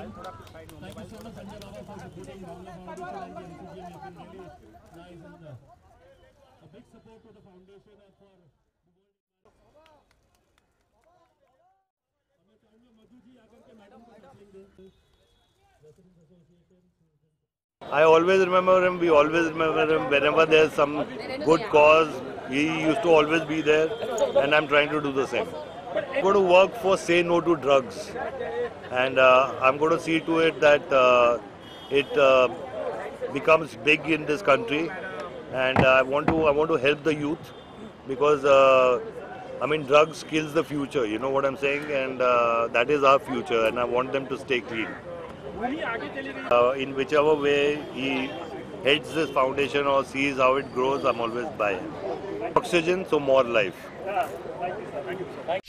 Thank you so much, Sanjay Baba, for supporting Bangla Foundation and the NCGM. It's been really nice and a big support to the foundation and for the I always remember him, we always remember him. Whenever there's some good cause, he used to always be there, and I'm trying to do the same. I'm going to work for Say No to Drugs, and I'm going to see to it that it becomes big in this country, and I want to help the youth because I mean drugs kills the future. You know what I'm saying, and that is our future, and I want them to stay clean. In whichever way he heads this foundation or sees how it grows, I'm always by him. Oxygen, so more life.